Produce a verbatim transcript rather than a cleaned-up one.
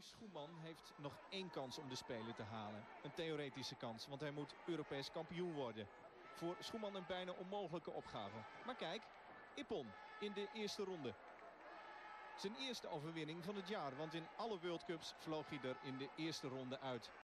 Ronnie Schoeman heeft nog één kans om de Spelen te halen. Een theoretische kans, want hij moet Europees kampioen worden. Voor Schoeman een bijna onmogelijke opgave. Maar kijk, Ippon in de eerste ronde. Zijn eerste overwinning van het jaar, want in alle World Cups vloog hij er in de eerste ronde uit.